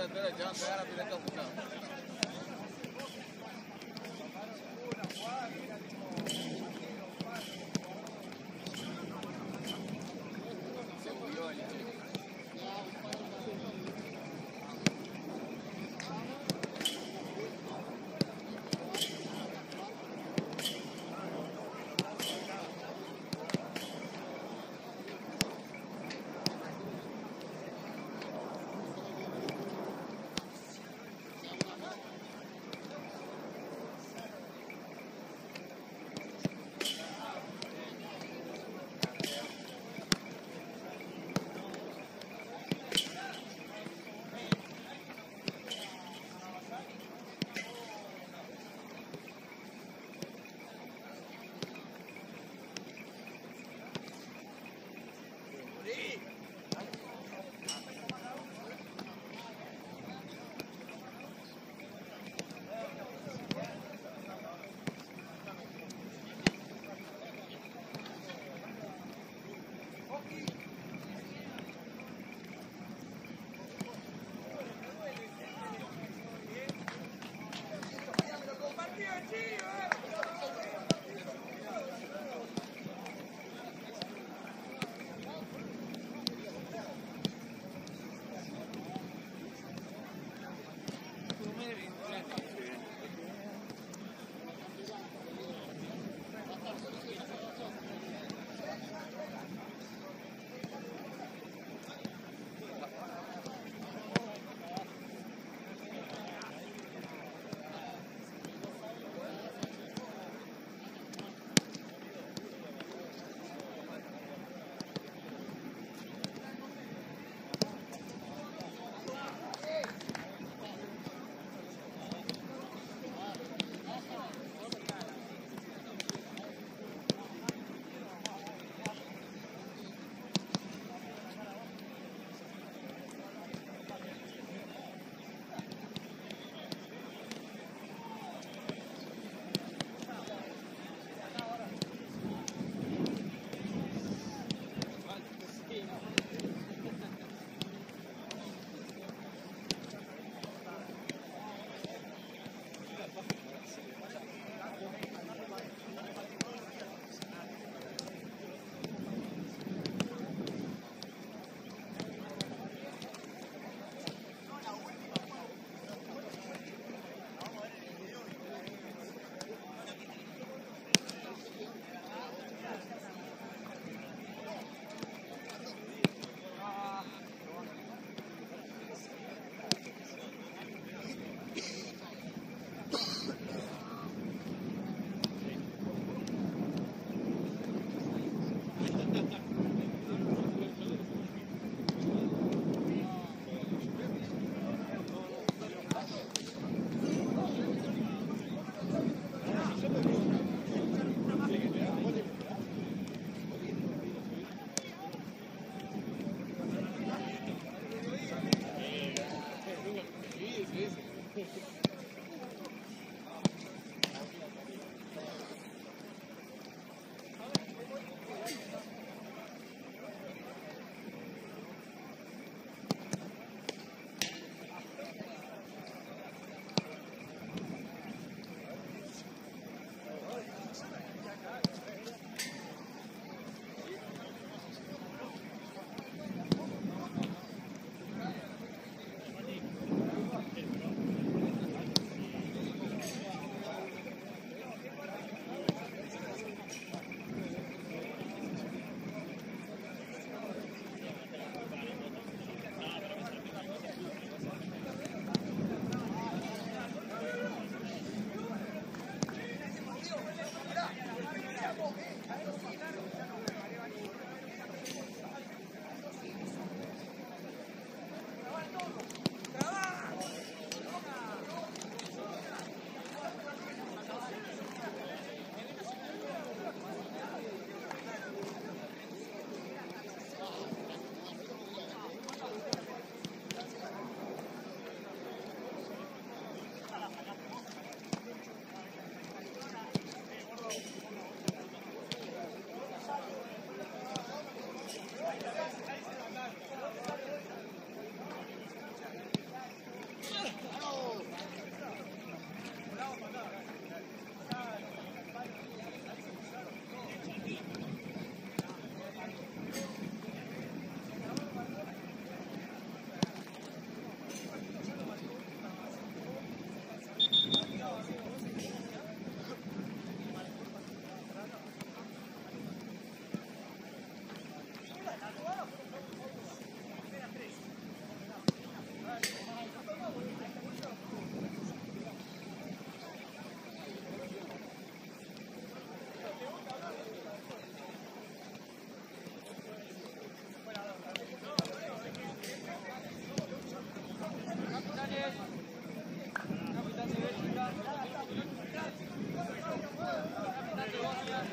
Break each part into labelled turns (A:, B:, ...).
A: espera, ya no pegar a pileta puta.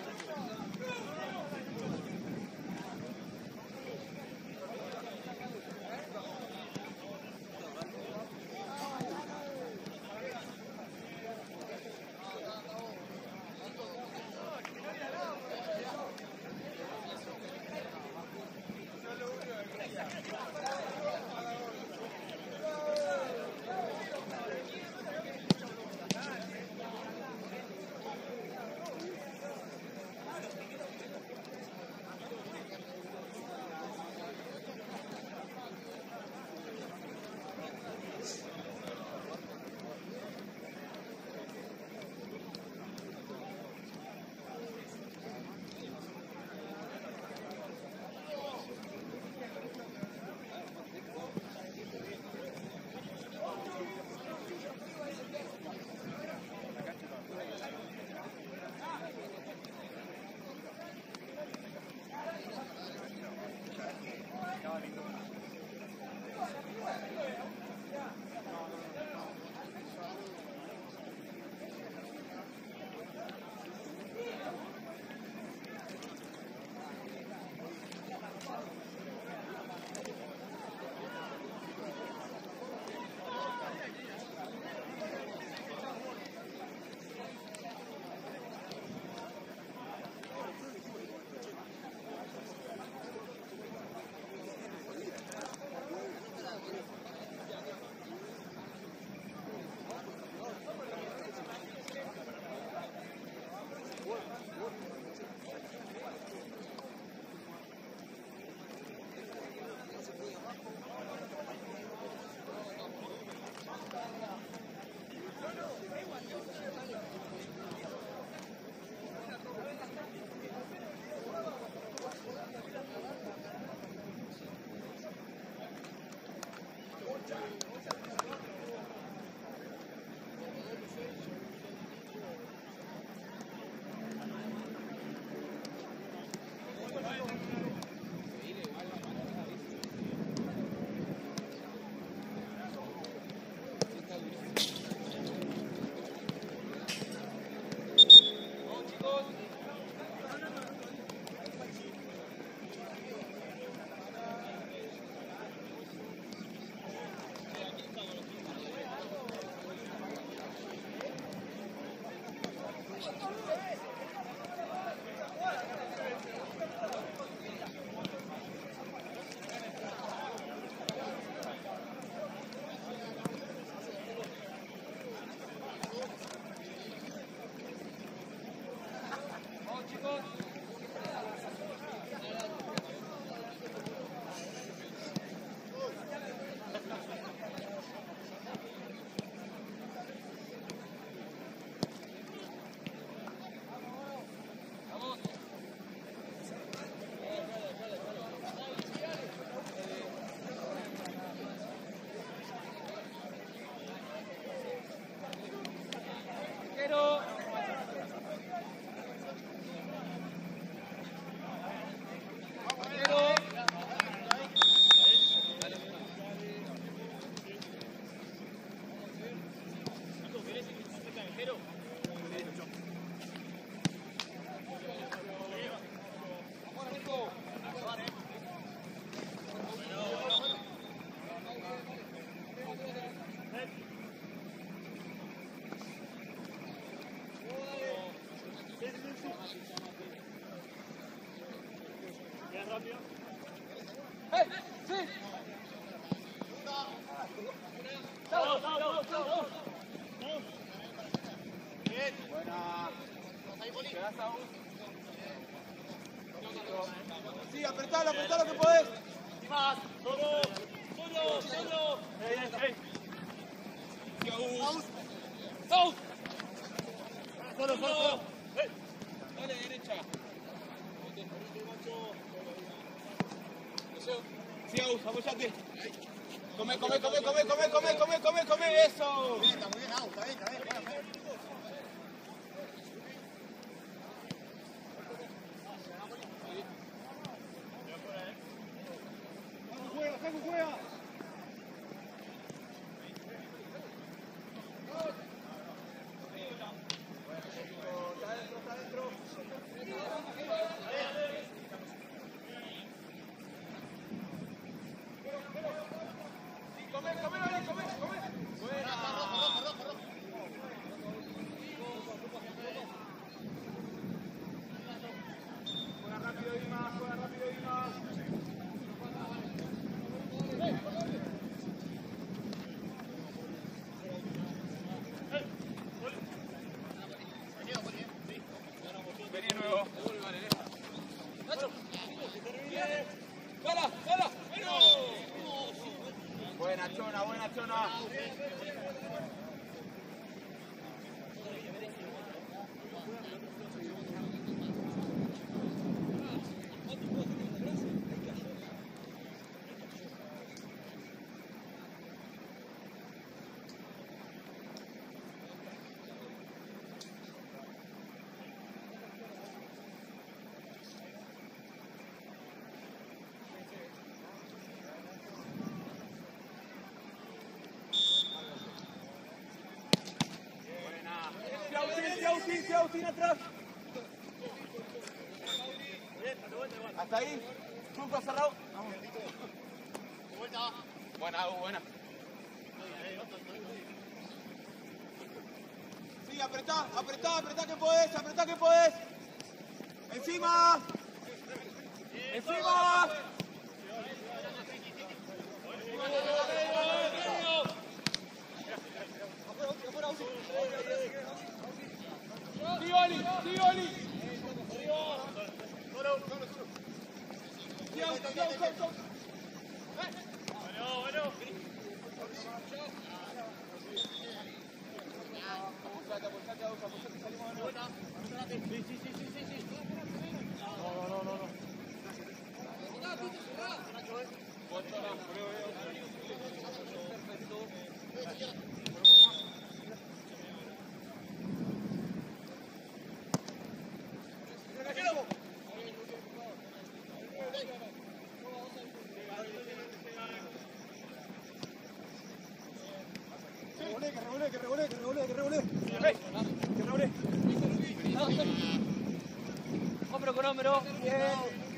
B: Sí, apretalo que podés.
C: Y más, solo. Out. Solo.
A: Dale derecha.
B: Sí, Aus, apoyate. Come, eso.
D: Bien, está muy bien, Aus, está bien.
B: Juega. Está adentro. Agustín, atrás. Hasta ahí. Truco cerrado. Buena, buena. Sí, apretá, apretá, apretá que podés, apretá que podés. Encima. Encima. Sí, Oli, sí, Oli. Que rebole. Hombro con hombro. Bien.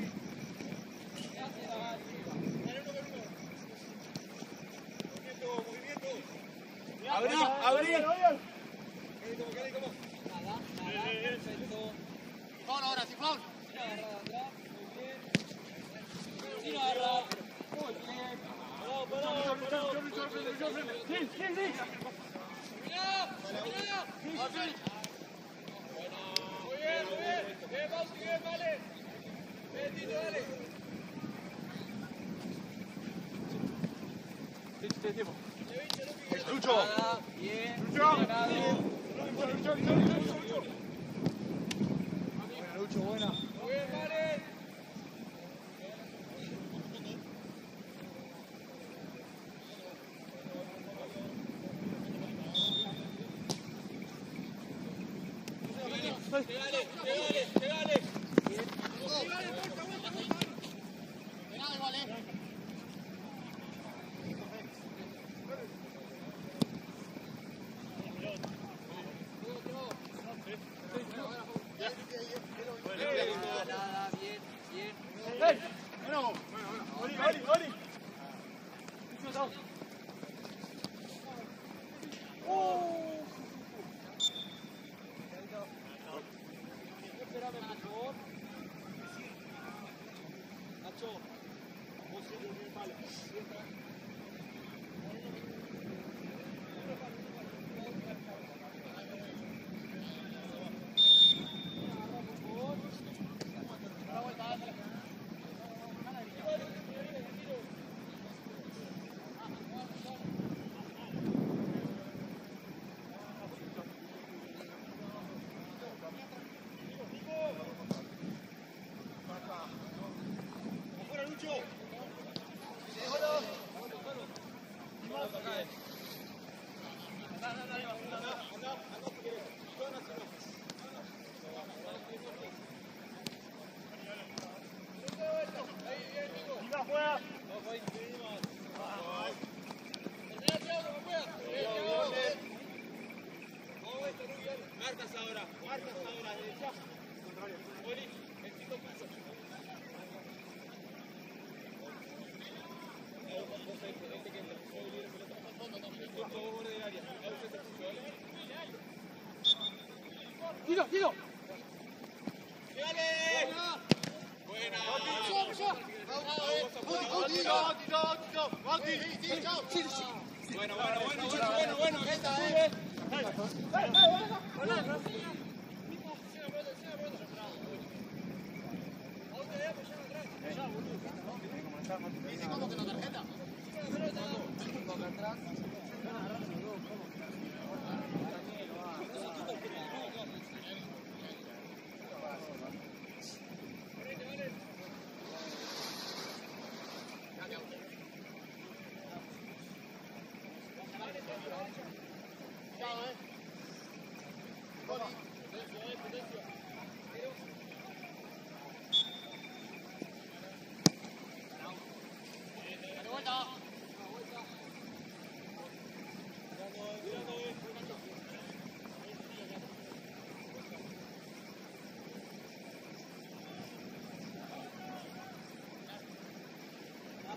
B: Abrí.
C: Sifón ahora, sifón.
B: Sí.
A: Bien, Bauti, bien, vale. Bien, Tito, dale.
B: Tiempo.
A: Lucho.
B: Bien. Lucho, buena.
A: Muy bien, vale. Pegale.
B: Oli. Marcas ahora, derecha. Oli, el chico paso. Tiro. ¡Dale! Buena. Bueno.
C: Dice como que la tarjeta.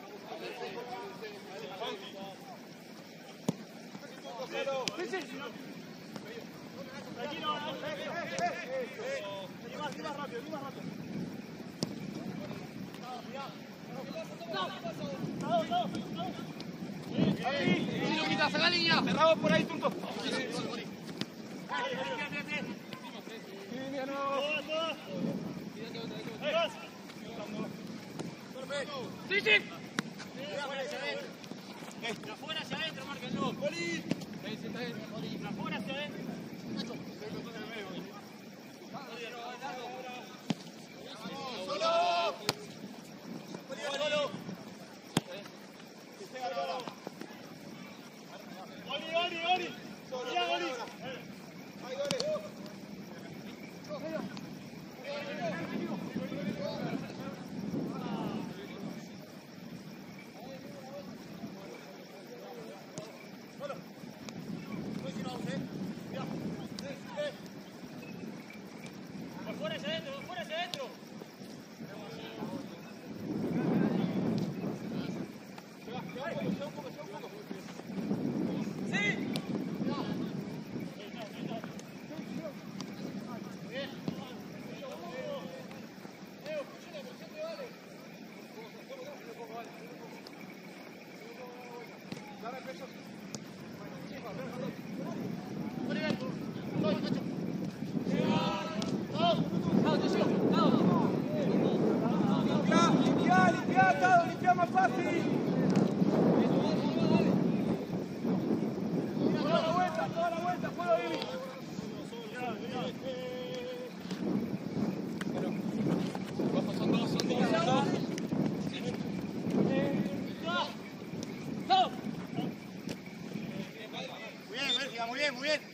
B: Cerramos por ahí, Turco.
A: Sí, sí.
D: De afuera hacia adentro, márquenlo. De afuera hacia adentro. De afuera hacia adentro, de afuera hacia adentro.
B: Limpia más fácil. Toda la vuelta, puedo ir. Son dos.
C: Muy bien, Bélgica, muy bien, muy bien.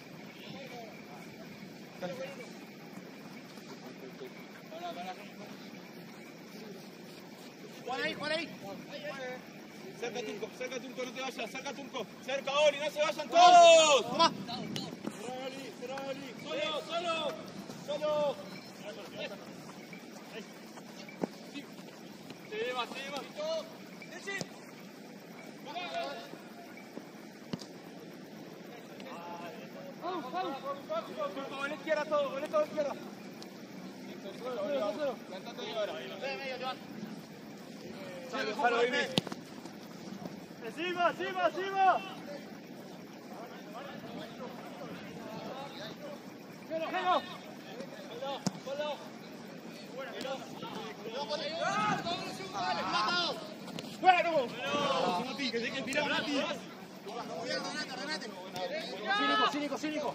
C: Juan ahí.
B: Cerca Turco, no te vayas, cerca Turco. Cerca Oli, no se vayan todos.
C: Toma.
B: Cerrá Oli. Solo. Se va. Turco, con la izquierda todo, con la izquierda. Plantate ahí ahora.
C: Medio, Joan.
B: Salo, Amy.
D: Encima.
B: Cínico.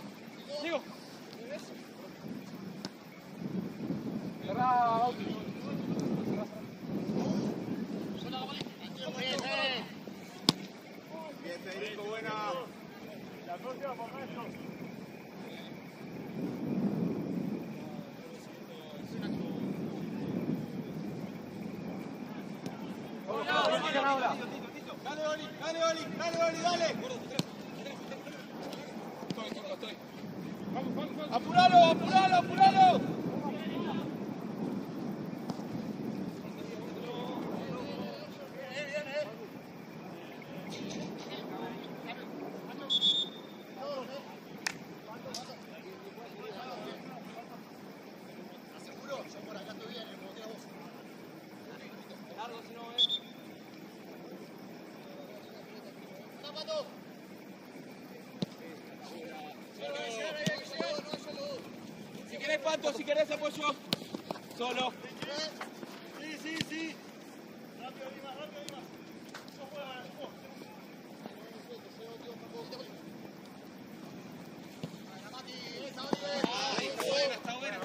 B: Bien, Federico, buena.
D: La próxima por maestro.
B: Dale, Oli, dale. Estoy. Apuralo. Si querés, Pato, si querés apoyo. Solo.
D: Sí. Rápido, Lima. Eso juega.
B: Está buena.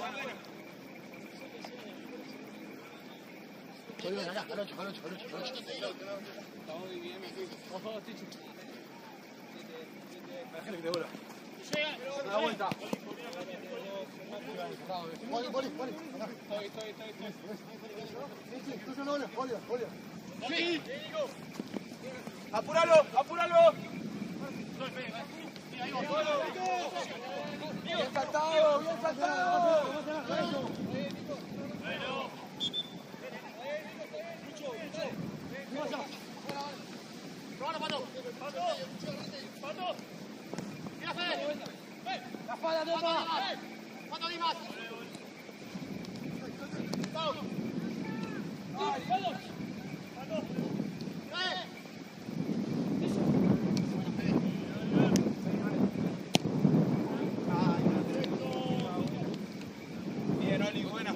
C: Estoy bien acá, Calocho.
B: Estamos bien. Ojo, Tichu. Déjale que te vuelva.
D: Llega.
B: Da vuelta.
C: Poli.
B: Estoy.
C: Sí, tú solo, Poli.
B: Sí. Apúralo. Bien saltado.
D: Bueno.
B: Bien, Oli, buena.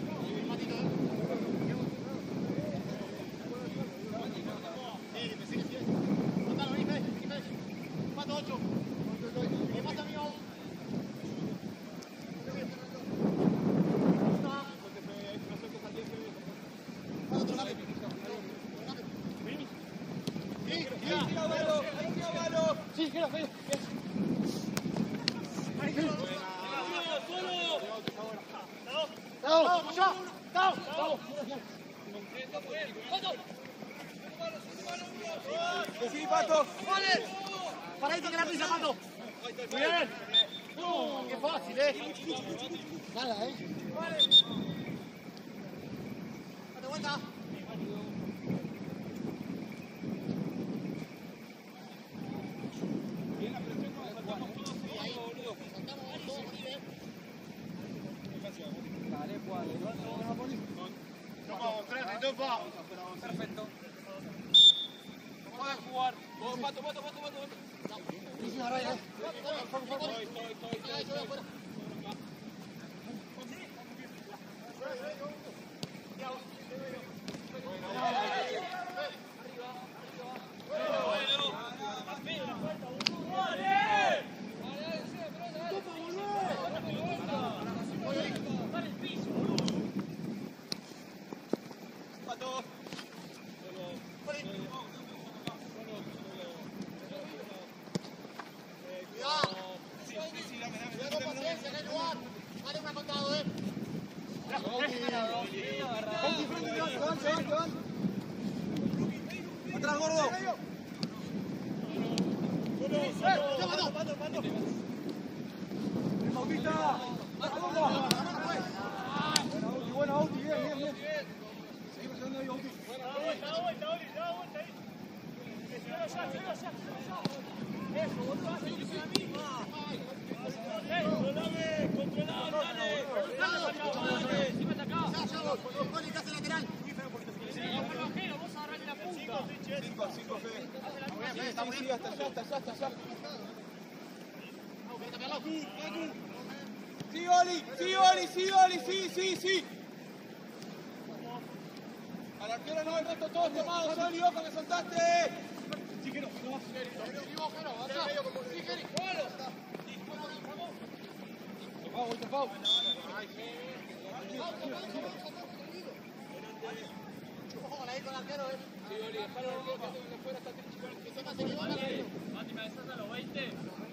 C: Sí, gira, gira. ¡Vamos, ya! ¡Vamos!
B: Sí, Pato.
C: ¡Paradito que la prisa, Pato! ¡Muy bien! ¡Qué fácil, Nada, ¡Date vuelta!
B: Perfecto. Puedes jugar. Pato.
C: Sí, sí, ahora ya.
B: Atrás, gordo.
C: Buena, Auti, bien. Seguimos llevando ahí, Auti.
D: Da vuelta, Oli, da vuelta ahí. Eso, boludo, hace lo que sea a mí. Controlado, dale. Dale, encima acá.
C: Poli, casi lateral.
D: Sí, bajero, vos agarrate la punta.
B: 5, Fede. Sí, hasta allá. Sí, Oli, sí. Al arquero no, el resto todos tomados, Oli, ojo que soltaste.
D: Mati, me avisas a los 20.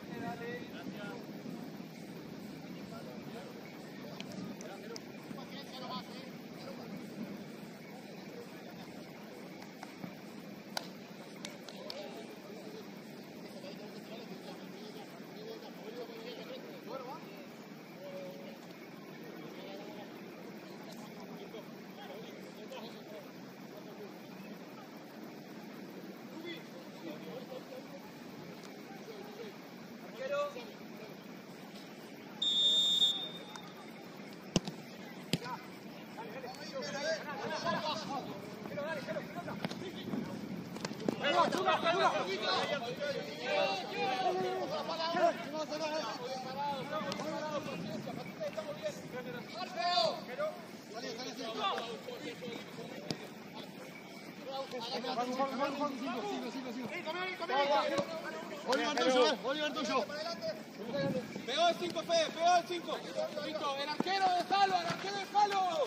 C: Oliver tuyo.
B: Pegó el 5, Fede, pegó el 5. Listo, el arquero dejalo.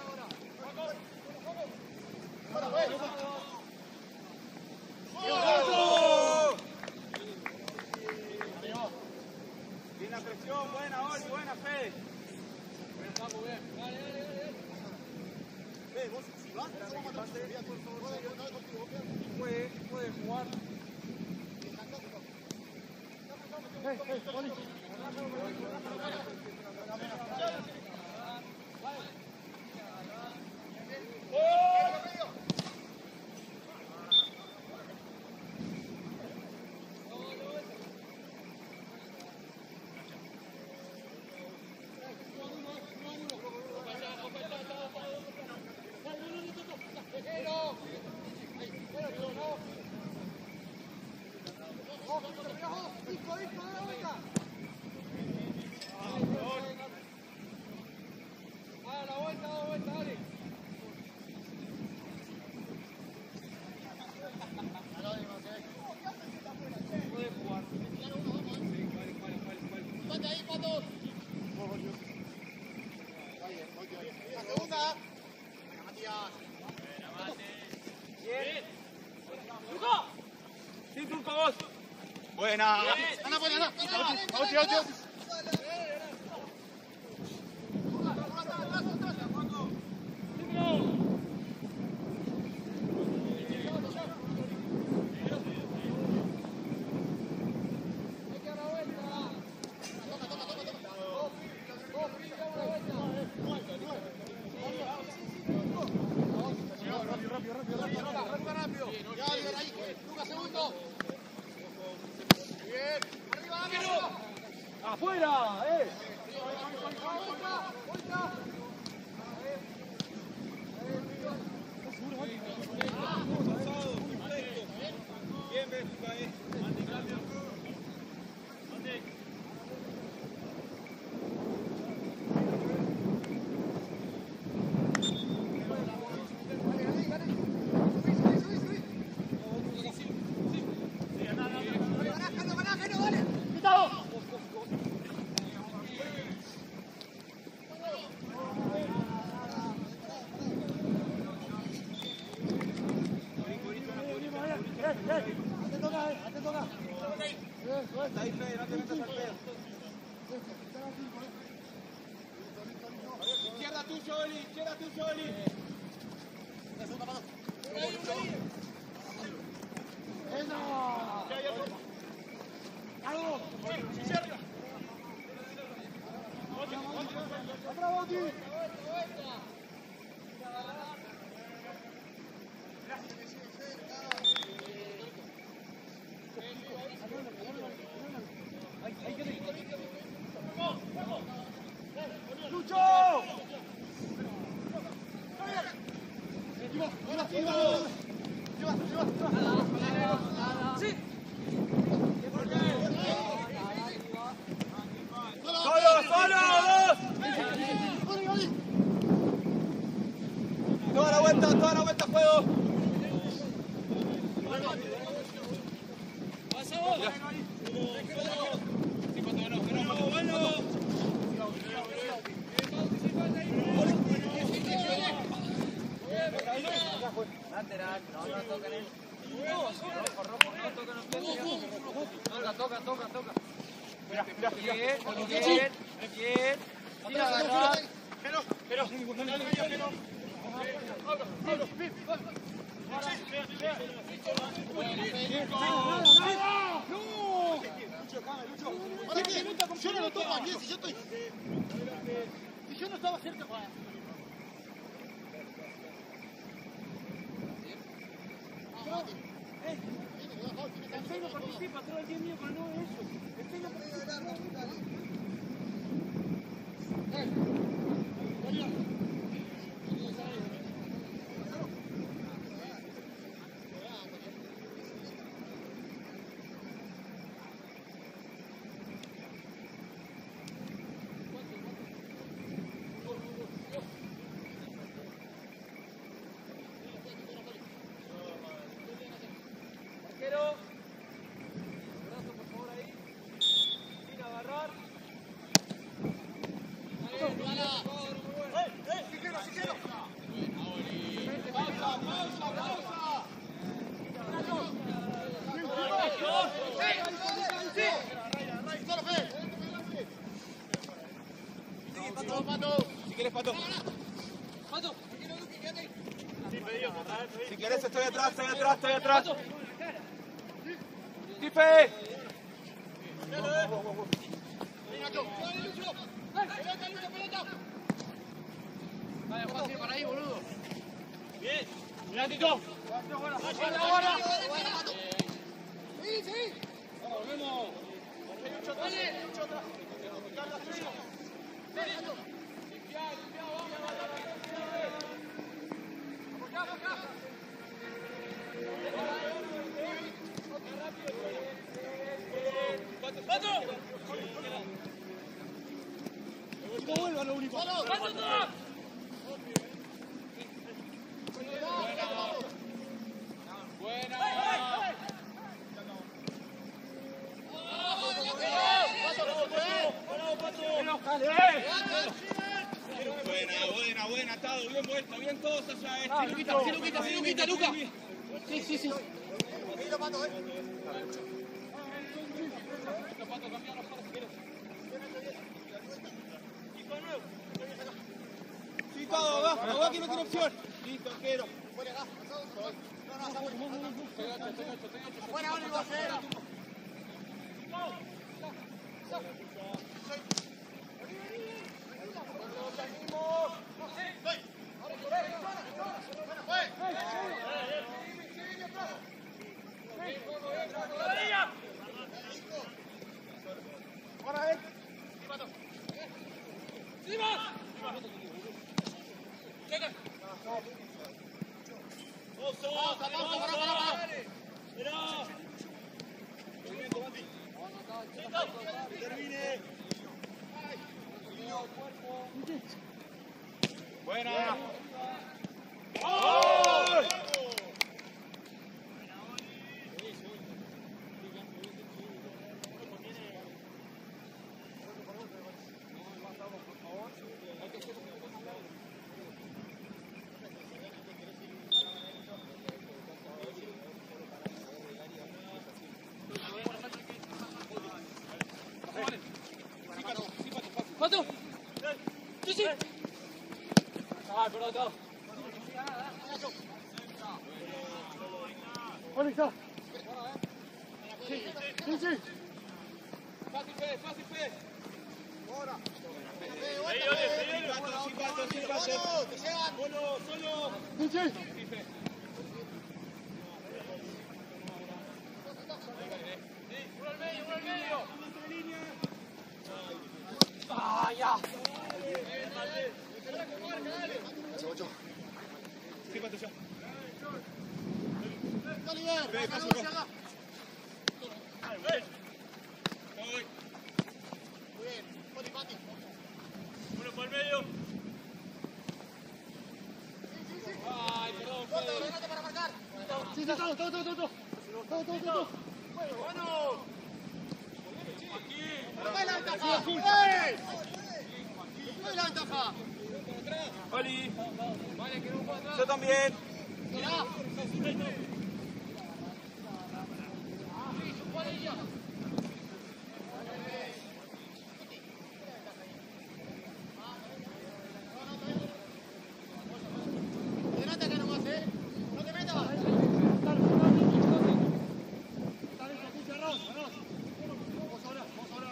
B: Bien la presión, buena, Oli, buena, Fede. Muy bien.
C: Vos, si vas,
B: Puede jugar.
C: Oli.
B: para vos. Buena.
C: Anda, pues, anda. Auti. ¡Afuera!
B: Bien, Bélgica, Está ahí, Fede, no te metas al pedo. Izquierda tuyo, Oli, izquierda tuyo, Oli. Toda la vuelta, juego.
A: Lateral, no tocan él. Rojo, no tocan los pies. Toca. Bien. Tira, agarrar.
B: Pero.
C: Yo no lo toco aquí, si yo no estaba cerca.
A: El Peña participa todo el día mío, pero no es eso. El Peña participa.
B: Si quieres, Pato. Si quieres, estoy atrás. ¡Tife!
D: Vaya, Juan, para ahí, boludo.
B: Bien. Mirá, Tito.
D: Ahora.
C: Sí.
B: Volvemos.
C: Vuelva lo único.
B: Buena, Tado, bien vuelto, bien todos allá.
D: Sí, Luquita, Luca. Sí.
C: Ahí lo mato,
B: Sí, todo, abajo, que no tiene opción. Listo, quiero.
C: Fuera, Olivo, fuera.
B: Buena.
A: ¿Cuánto? Sí, sí. Ah, perdón, todo.
C: Conecta. Sí, sí, sí.
B: Fácil, Fede, fácil, Fede.
C: Ahora.
B: Sin pato. Solo.
C: Sí, sí.
D: Uno al medio.
A: ¡Ah, ya!
B: Sí, pato, ya.
C: Dale,
B: Paso,
C: Muy bien, Pati, Pati.
D: Uno por el medio.
A: ¡Ay, perdón!
C: Corta, regate para marcar. Sí, todo. Bueno. ¡Dale la ventaja! ¡Dale la ventaja!
B: Oli. Yo también.
C: Mirá. Adelante acá nomás, no te metas. Vamos ahora.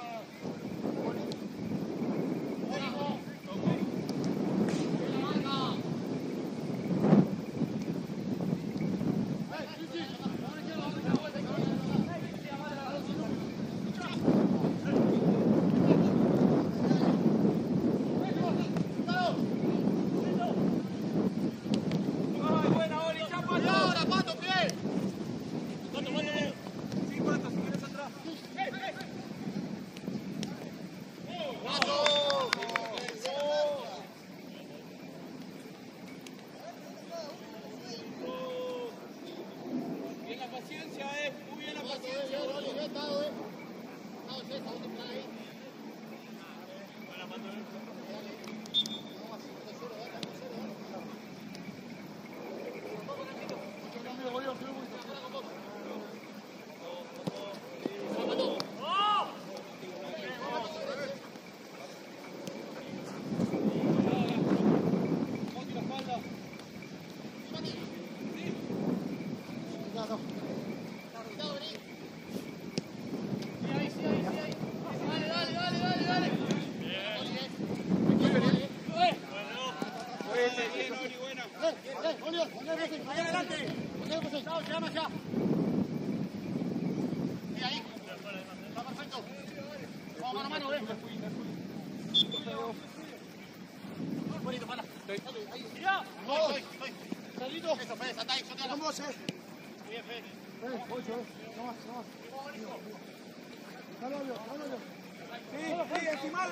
B: Sí, encimalo.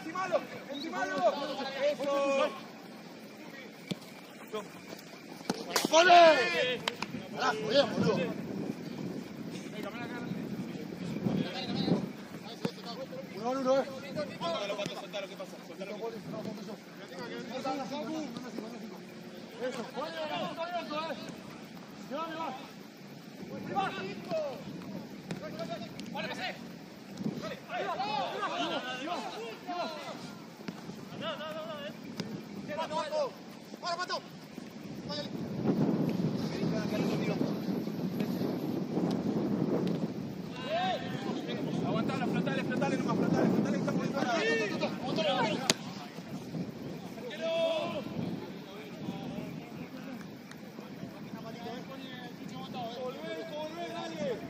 B: Eso.
C: ¡Ole! Carajo, bien, boludo. Uno,
B: Soltalo, ¿qué pasa? Soltalo.
C: Eso, llévame más.
D: ¡Vale, pasé!
C: ¡Ahora, Pato!
B: Aguantala, flotale nomás, flotale, está muy para. Volvé, dale.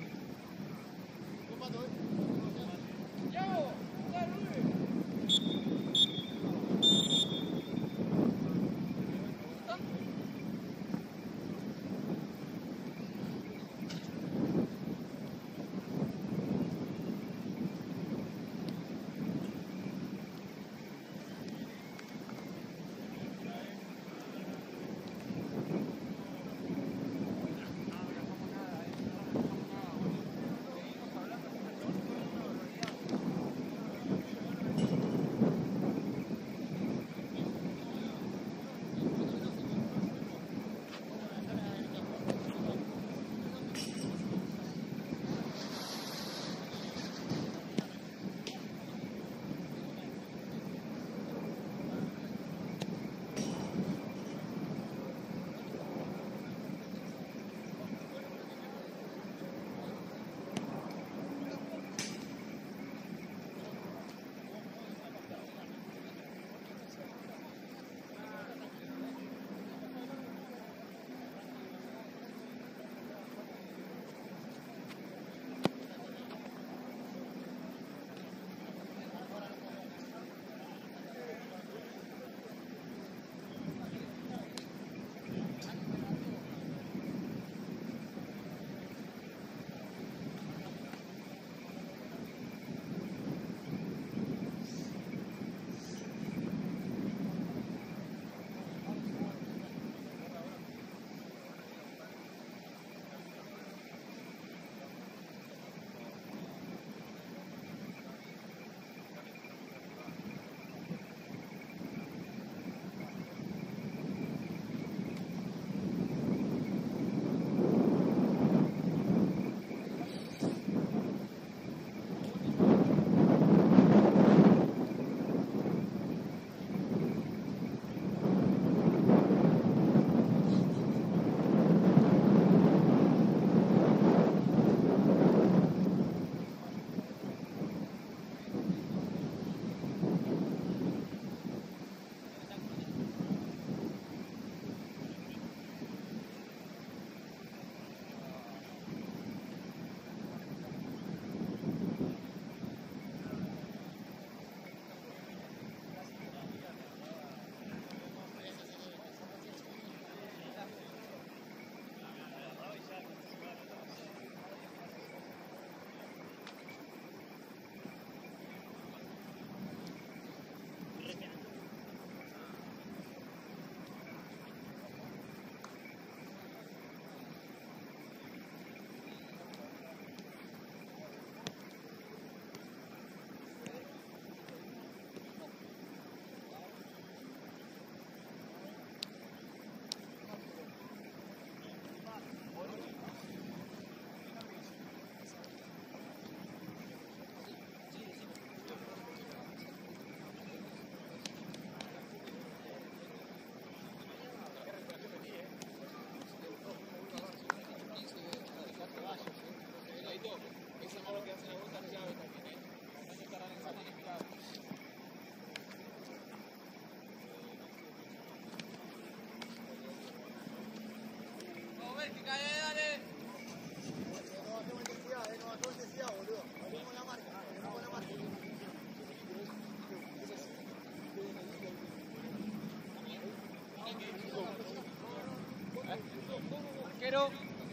A: Arquero.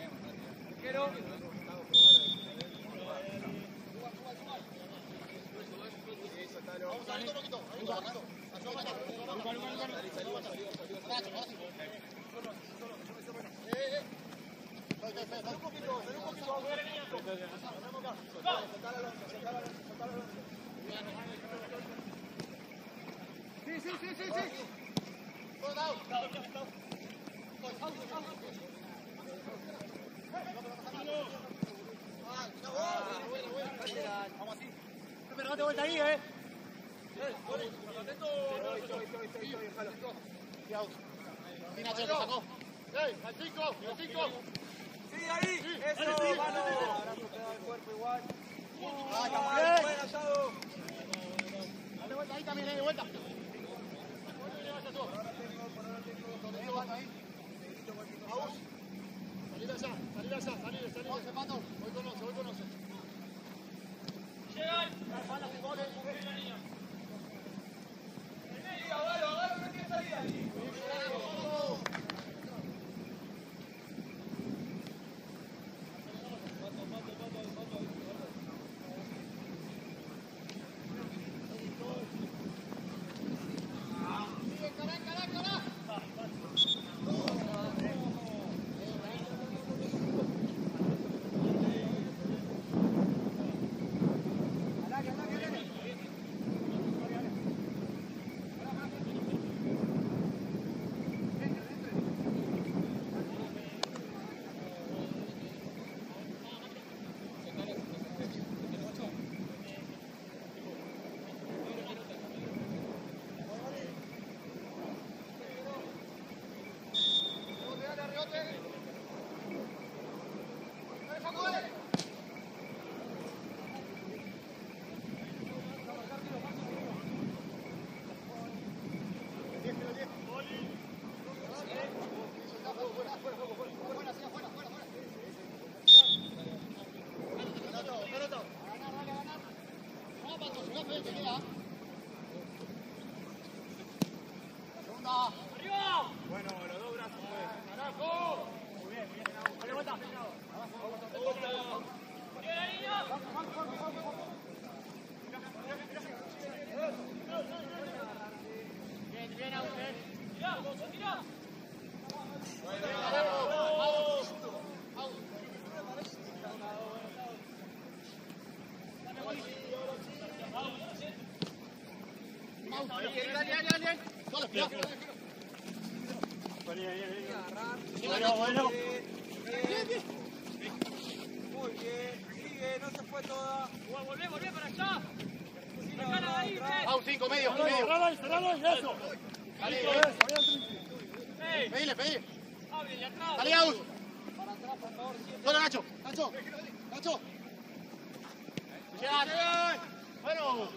A: Arquero. Sí, sí, sí, sí, sí. date vuelta ahí, ¿eh?
C: Nacho, lo sacó. Al 5.
B: Sí, ahí. Eso, mano. Abrazo pegado al cuerpo igual.
C: Bien.
B: Buen asado.
C: Dale vuelta ahí también, de vuelta. Salir allá. Voy con 11.
D: Llegan.
B: Sí, agarro, no tiene salida. Bueno, los dos brazos. ¡Carajo! Muy bien. Dale vuelta.
C: Bien, Agustín.
D: Mirá.
C: Dale. Solo, cuidado.
B: Bueno. Muy bien. Sigue, no se fue toda.
D: Volvé para allá. Dejala de ahí,
C: Au, 5, medio.
A: Cerralo ahí, eso.
C: Dale,
D: Ey,
C: pedile.
D: ábrele atrás.
C: Dale, Aus. Solo, Nacho. Llegan. Bueno.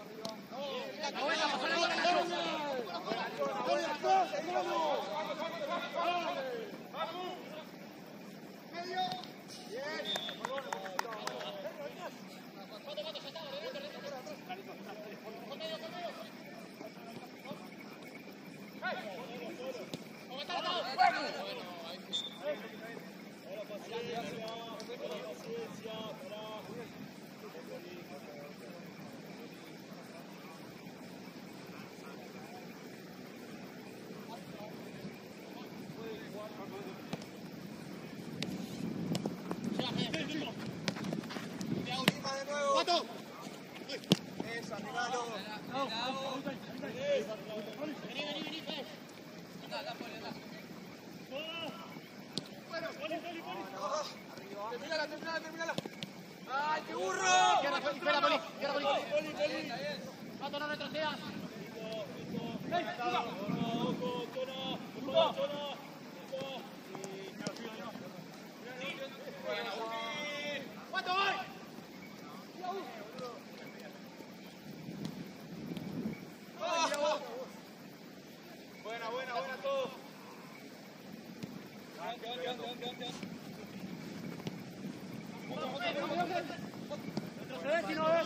C: ¡Cuatro!
B: Eso, arribalo.
C: Vení, Fede.
B: Terminala. ¡Ay, qué burro!
C: Espera, Poli. Pato, no retrocedas. ¿Cuánto voy?
B: Buena todos.
A: Retrocedés si no ves.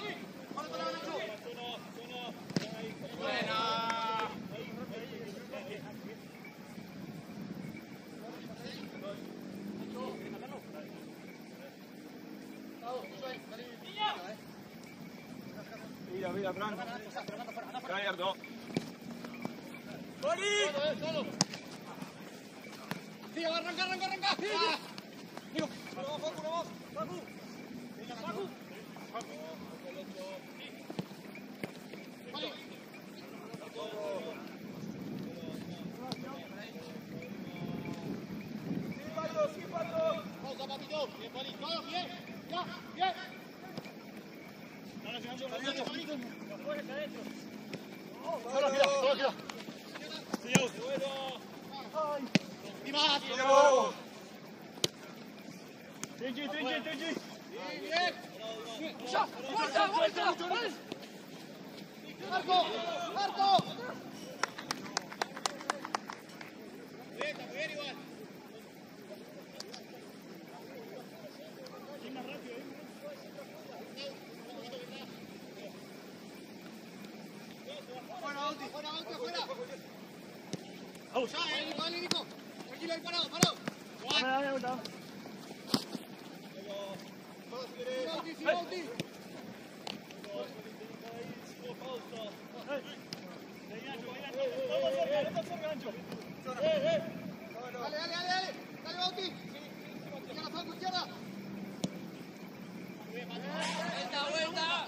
B: Mira, Fran. Está abierto. ¡Boli!
C: Solo. Sí, arranca. Digo.
B: Vamos.
C: Poli.
B: Sí, Pato.
C: Vamos, Zapatito. Bien, Poli. Todos bien. Ya, bien.
A: Ahora
C: Solo gira, solo gira.
A: Y más.
C: Tengi.
A: Bien. Ya, vuelta. Marco. Bien, igual. Fuera.
C: Vamos.
A: Dale, Nico. Tranquilo, ahí parado. Bauti. Dale, Bauti. Izquierda. Vuelta.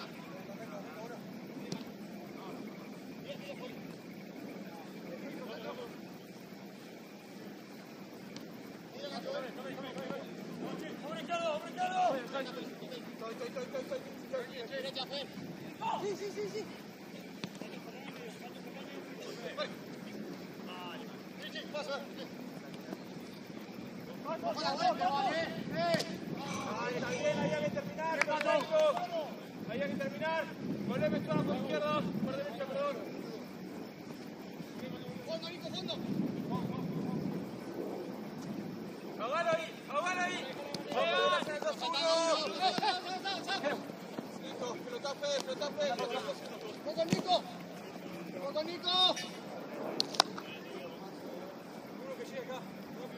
A: Sí.
B: Ahí hay que terminar. Volveme tú a la izquierda. Por derecha, perdón.
A: Fondo.
B: ¡Ahogalo ahí!
C: Pelota fe.
A: Con Nico.
C: Uno que llega acá.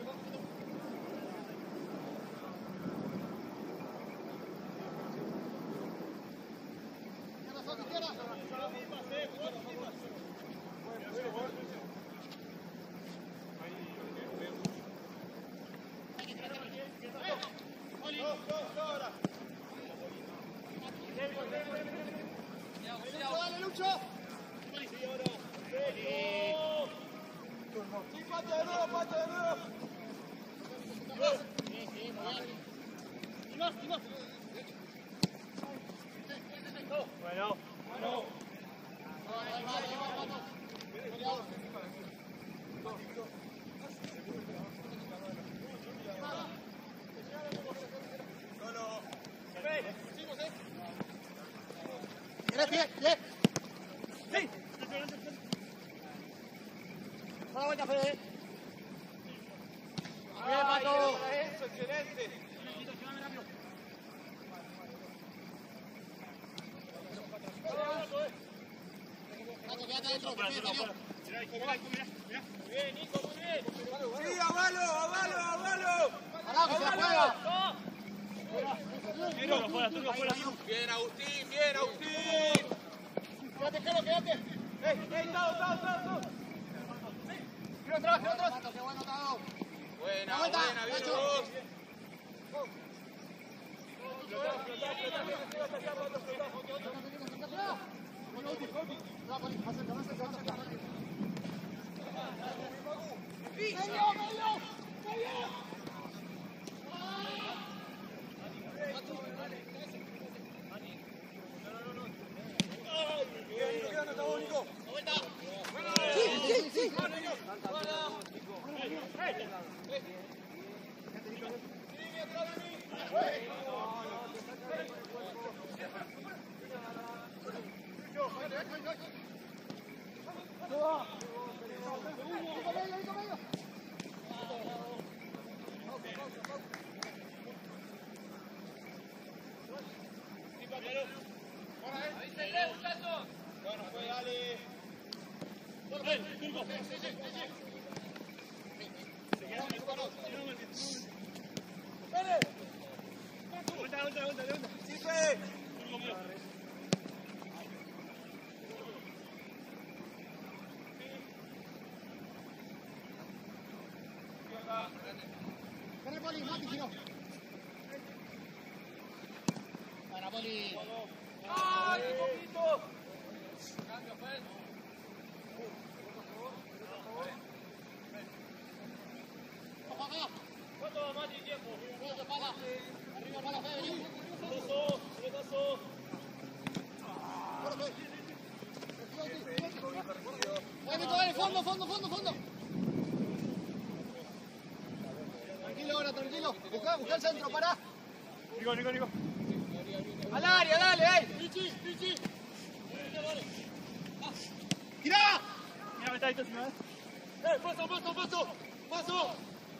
A: Izquierda. Dale, Lucho.
C: Sí, pate de nuevo.
A: Y más.
B: Bueno.
A: Bien. Sí. Da la vuelta, Fede. Bien, Pato.
B: Eso, excelente.
A: Pato, quédate adentro.
B: Bien, Nico, muy bien. Sí, avalo.
A: Pará, que se la juega.
B: Bien, Agustín.
A: Quédate.
B: Tao.
A: Quiero atrás. Pato, qué bueno, Tao.
B: Buena,
A: Vuelta,
B: bien
A: Nacho.
B: los dos.
A: Sí.
B: Bueno, fue, dale. Sí, Fe.
A: Corre, Poli, Mati, giró. Para, Poli.
B: ¡Ay, un poquito!
D: ¿Cuánto va Mati tiempo?
A: Arriba, para, Fede.
B: Pelotazo.
C: Dale, fondo. Tranquilo ahora, tranquilo. Busca el centro, pará.
A: Nico.
C: Al área, dale,
A: Richie.
C: ¡Tirá!
A: Mira, metadito si me ves.
C: ¡Paso!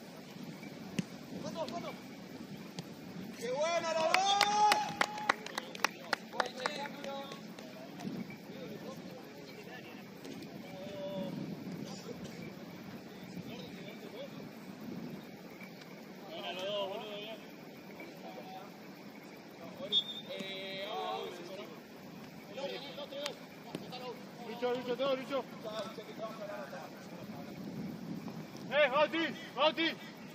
B: ¡Qué buena la dos!
A: Lucho. Bauti.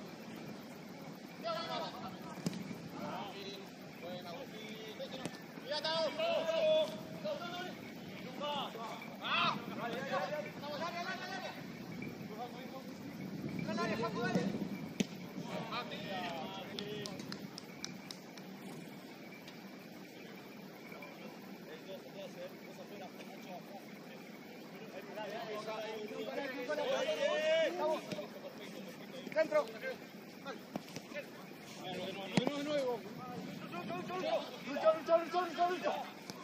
C: Centro. Lucho.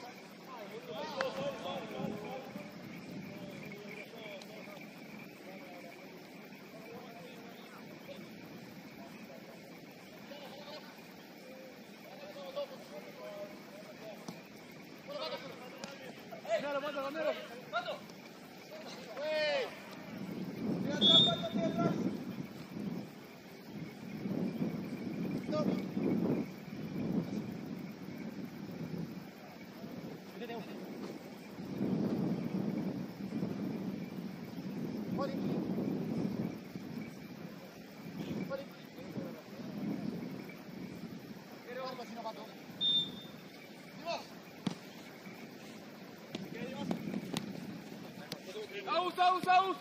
A: Aus.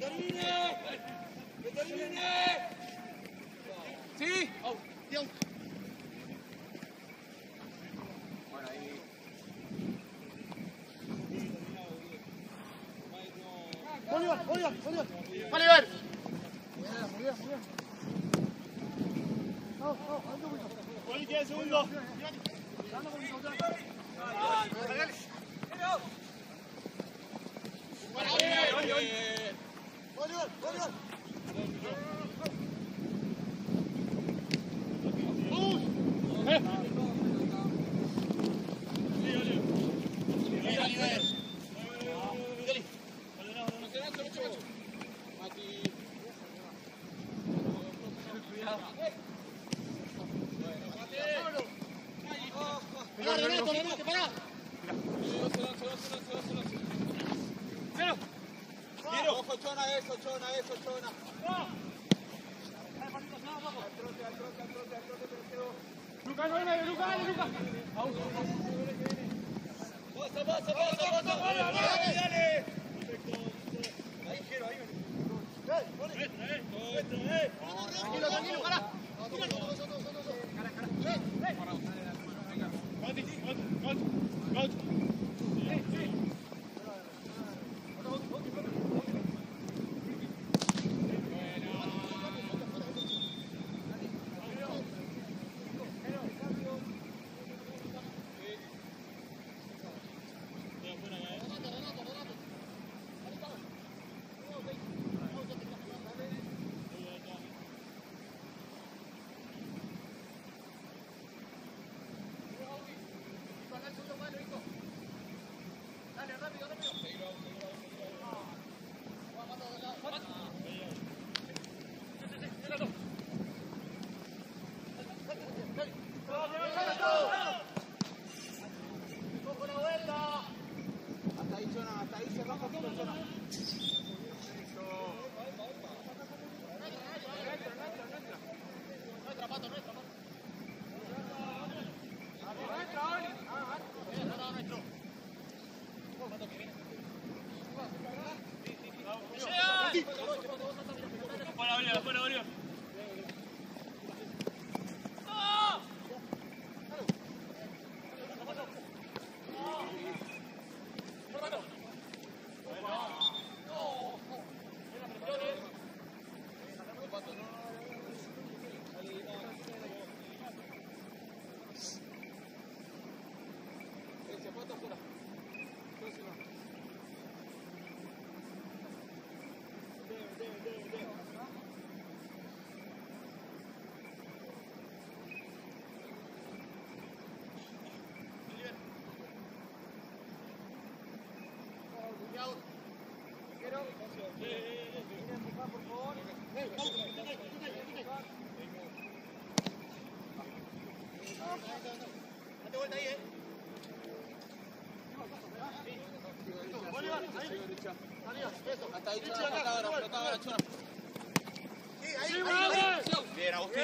B: ¡Que termine!
A: Sí.
C: Dios. Bolívar. Oliver. Muy bien.
A: Poli tiene segundo.
C: Bolívar. Renato, pará.
B: Ojo, chona eso, chona.
A: Luca, no viene, Luca.
B: Dale.
C: Tranquilo, pará.
B: Hasta ahí cerramos un poquito, chona.
C: Nuestro.
A: Date vuelta ahí,
B: Hasta ahí, Chona, pelota ahora, Chona. Bien, Agustín.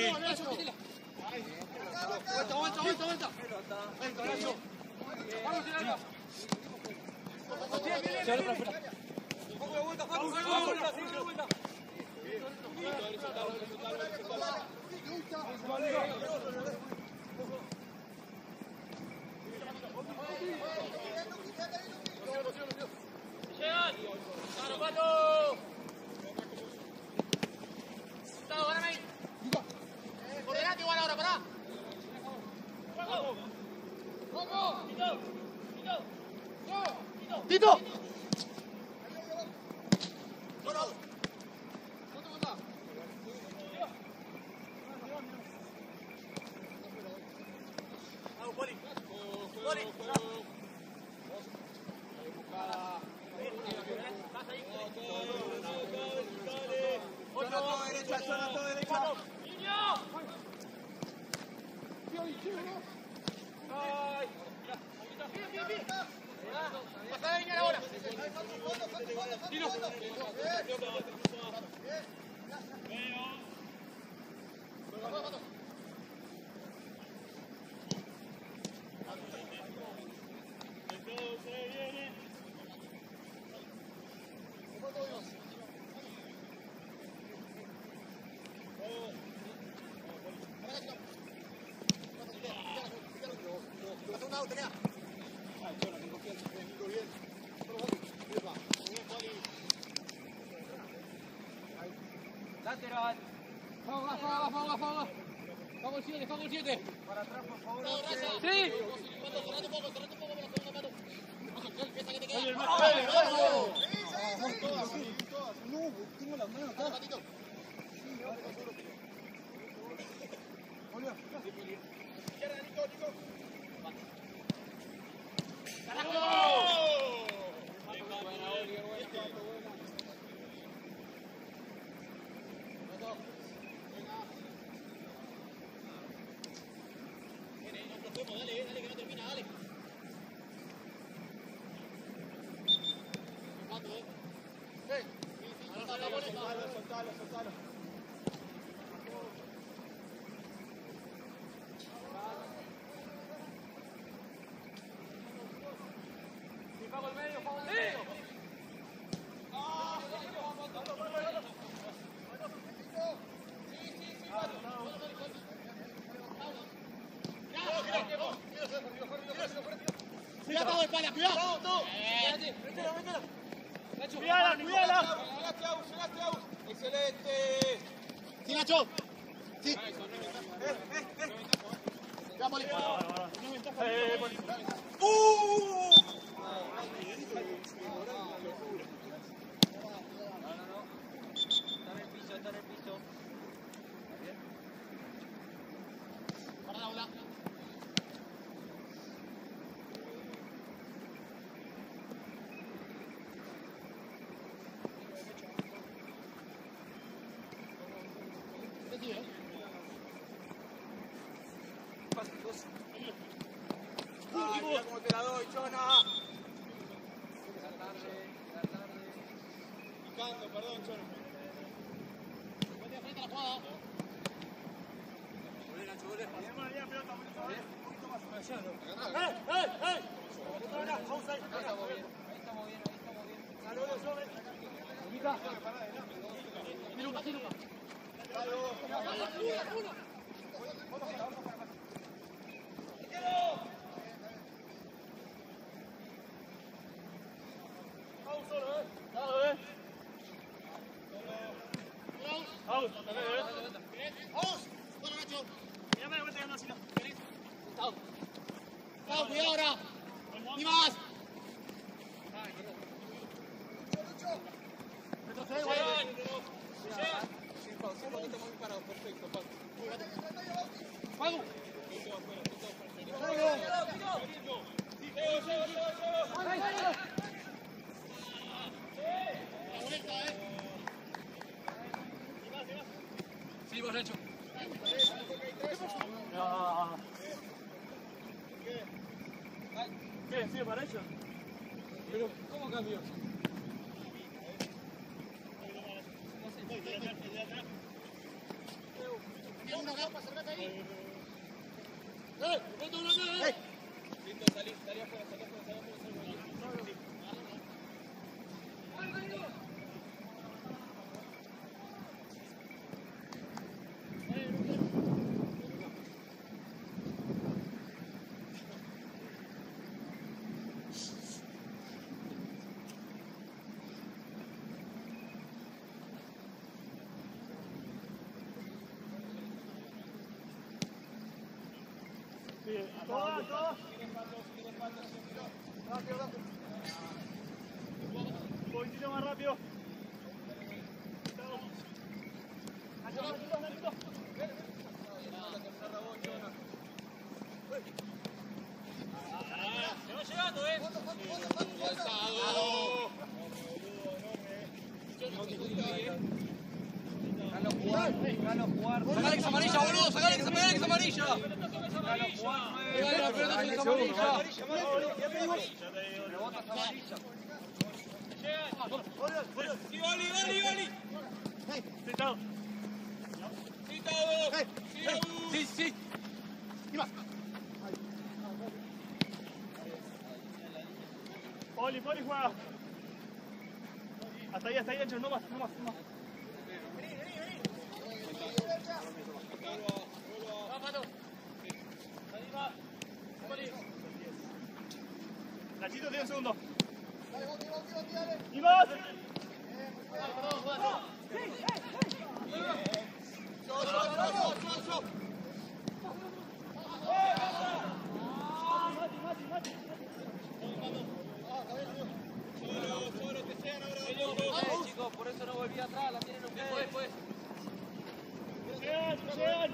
C: Vuelta. Vamos, Tiranga. Un poco de vuelta, Facu. Vuelta.
D: Llegan. ¡Claro, Pato! Gustavo, gáname ahí. Por delante igual ahora, pará.
C: ¡Tito!
D: Vamos, Poli. Vas ahí.
B: Chona, todo derecha.
D: ¡Niño! ¡Ay! Bien. Pasá de línea ahora.
C: Tiro.
D: Lateral.
C: Vamos. Vamos el 7.
B: Para atrás, por favor.
C: Sí. No, tengo las manos acá.
A: Dale, que no termina, dale.
B: Soltalo.
C: Pago el medio.
A: Cuidado, espalda, cuidado.
D: Cuidala.
B: Llegaste, Agus. Excelente.
A: Sí, Nacho. Sí. Ya, Poli.
D: Está en el piso.
A: Para la ola.
B: Ay, mira cómo te la doy, Chona. Picando, perdón, Chona.
A: Vete de frente a la jugada. Cuidado ahora. Ni más. Retrocede, güey.
B: Sí, Pau, sí, porque estamos bien parados. Perfecto, Pau.
C: Pago. Sí, vos hecho.
A: No. ¿Qué? ¿Sigue para ellos?
C: Pero, ¿cómo cambió?
B: Listo, salí afuera, salí afuera.
A: Todo. Un poquitito más rápido.
D: Se va llegando,
C: Déjalo jugar.
B: Sacale que es amarilla, boludo, sacale que es amarilla. Pegale la pelota que es amarilla.
C: Rebota esa amarilla.
B: Sí, Oli.
A: Sentado.
B: Sí.
A: Poli, juega. Hasta ahí, Ancho, no más. Nachito, tiene un segundo. ¡Y más!
C: Chicos, por eso no volví atrás, la tienen ustedes.
D: Después.
A: Llegan.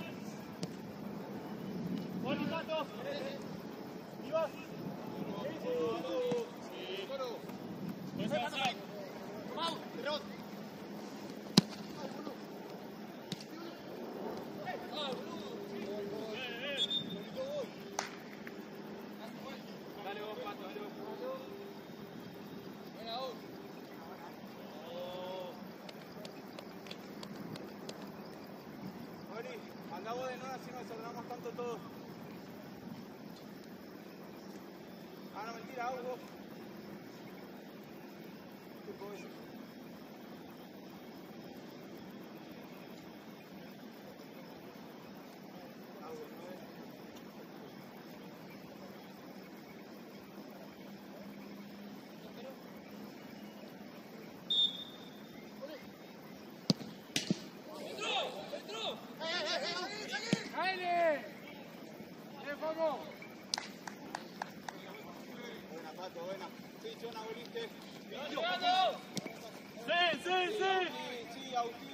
A: Poli, Pato. ¡Y vas!
D: Dale vos, Pato, dale vos.
B: Andá vos de nuevo así nos desordenamos tanto todo. Ah, no, mentira, hago vos. Buena, Pato, buena. Sí, Chona, voliste. Sí, Agustín.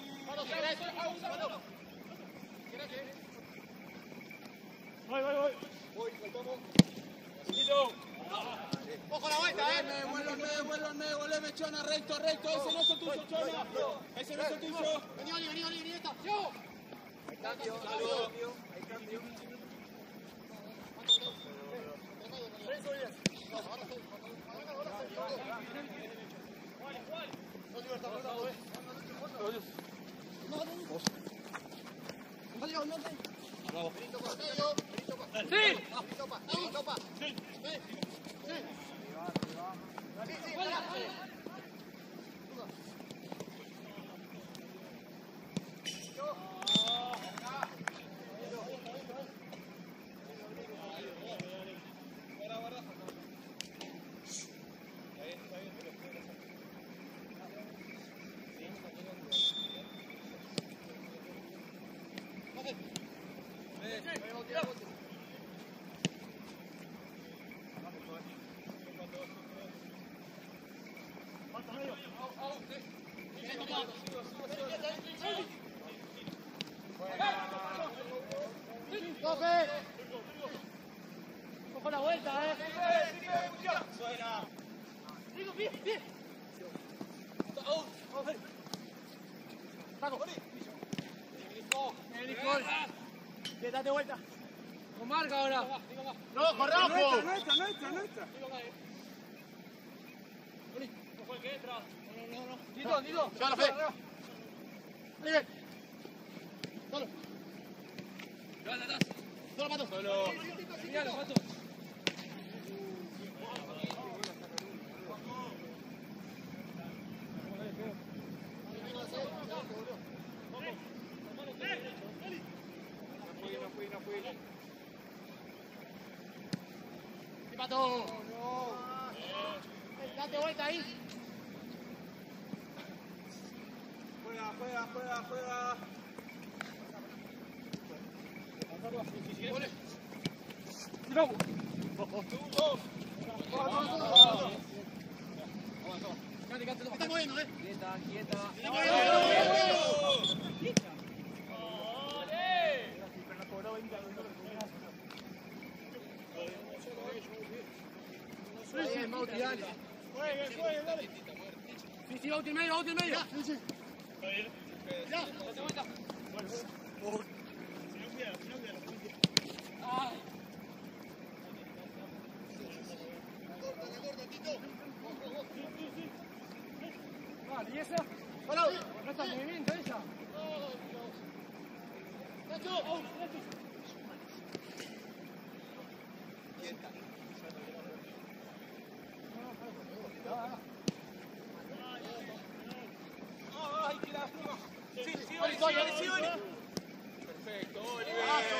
A: Voy.
B: Voy, saltamos.
A: Ojo la vuelta,
B: Devuélveme, Chona, recto. Ese no es el tuyo, Chona. Ese no es el tuyo.
A: Vení, esta.
C: Hay cambio.
A: Ojo la vuelta,
B: Suena.
A: Bien. Saco. Date vuelta.
C: Con marca ahora.
A: Rojo, rojo.
C: Nuestra.
D: Ojo el que entra.
C: Tito.
A: Llévala, Fede. Dale, solo.
D: Levanta atrás.
A: Solo, Pato.
B: Solo.
C: Miralo, Pato.
B: No fui.
A: Sí, Pato. Date vuelta ahí.
B: Juega.
A: Está moviendo,
C: Quieta.
A: Bien, Bauti, dale.
B: Juegue, dale.
A: Sí, Bauti en medio. Sí. Ya.
D: Date vuelta.
C: Vale, ¿y esa?
A: Parado.
C: No está en movimiento ella.
A: Nacho.
B: Ay, que la firma. Sí,
A: Oli.
B: Perfecto, Oliver.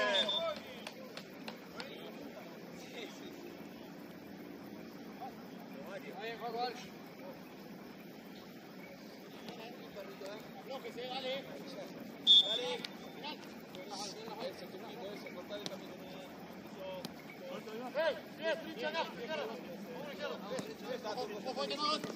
C: Bien, Juan.
A: No, que se dale. Bien, flecha acá. Ojo,